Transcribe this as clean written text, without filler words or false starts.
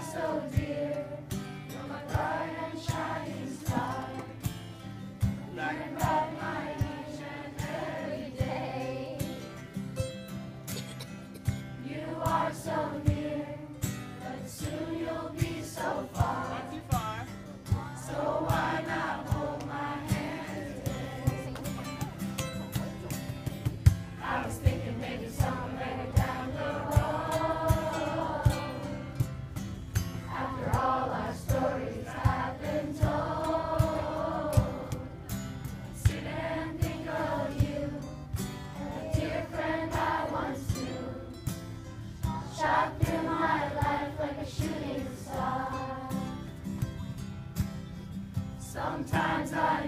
so dear. You're my bright and shining star. Learning about my each and every day. You are so near, but soon you'll be so far. Not too far. So why not hold my hand today? I was thinking maybe somewhere down the road, after all our stories have been told, sit and think of you, a dear friend I once knew, shot through my life like a shooting star. Sometimes I